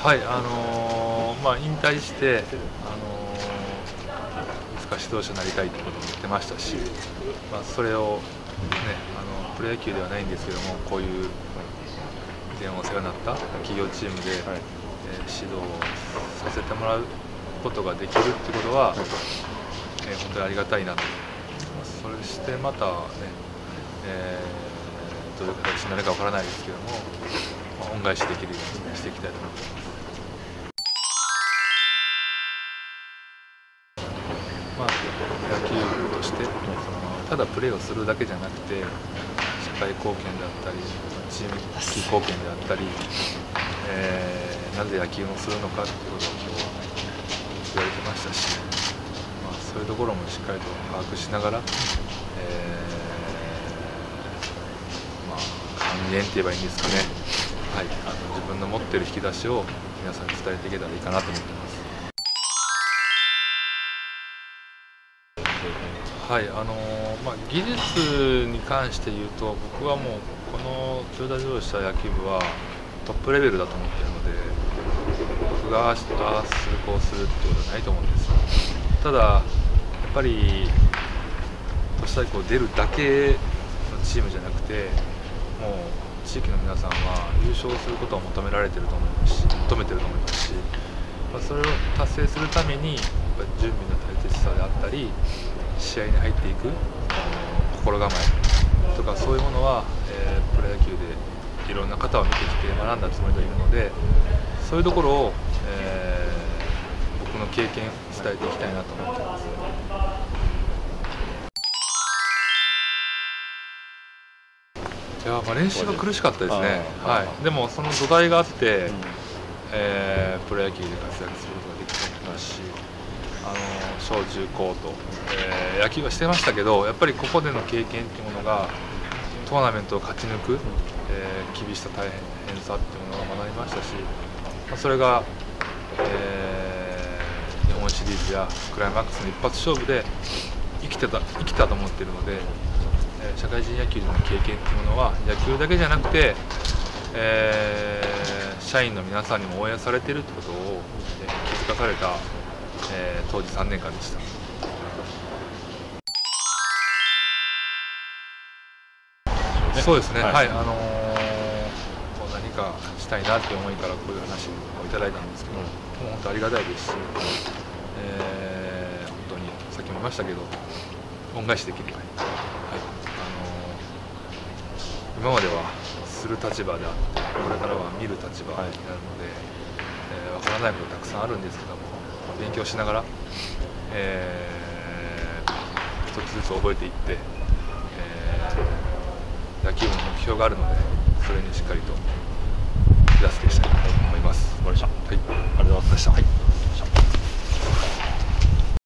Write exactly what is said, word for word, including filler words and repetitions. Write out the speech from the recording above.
はい、あのー、まあ、引退して、あのー、いつか指導者になりたいということも言ってましたし、まあ、それを、ね、あのプロ野球ではないんですけども、こういう以前お世話になった企業チームで、はい、えー、指導させてもらうことができるということは、えー、本当にありがたいなと思います。それしてまたね、えー、どういう形になるかわからないですけども、まあ、恩返しできるようにしていきたいと思っています。まあ、野球部としてただプレーをするだけじゃなくて、社会貢献であったりチーム貢献であったり、えー、なぜ野球をするのかということを今日言われてましたし、まあ、そういうところもしっかりと把握しながら、えーまあ、還元って言えばいいんですかね、はい、あの自分の持っている引き出しを皆さんに伝えていけたらいいかなと思っています。はい、あのーまあ、技術に関して言うと、僕はもうこのトヨタ自動車野球部はトップレベルだと思っているので、僕がああするこうするってことはないと思うんです。ただやっぱり都市対抗出るだけのチームじゃなくて、もう地域の皆さんは優勝することを求められていると思いますし、求めていると思いますし、まあ、それを達成するためにやっぱり準備の大切さであったり、試合に入っていく心構えとか、そういうものは、えー、プロ野球でいろんな方を見てきて学んだつもりでいるので、そういうところを、えー、僕の経験を伝えていきたいなと思っています。いや、まあ、練習は苦しかったですね。はい、でもその土台があって、うん、えー、プロ野球で活躍することができたと思いますし、あの小中高と、えー、野球はしてましたけど、やっぱりここでの経験っていうものがトーナメントを勝ち抜く、えー、厳しさ大変さっていうものを学びましたし、まあ、それが、えー、日本シリーズやクライマックスの一発勝負で生きてた生きたと思っているので、えー、社会人野球での経験っていうものは野球だけじゃなくて、えー、社員の皆さんにも応援されているってことを、えー、気づかされた、えー、当時さんねんかんでした。そうですね、はい、はい、あのー、何かしたいなという思いからこういう話をいただいたんですけど、うん、もう本当ありがたいですし、えー、本当にさっきも言いましたけど、恩返しできるように、はい、あのー、今まではする立場であって、これからは見る立場になるので、はい、えー、分からないことたくさんあるんですけども、勉強しながら、えー、一つずつ覚えていって、えー、野球部の目標があるので、それにしっかりと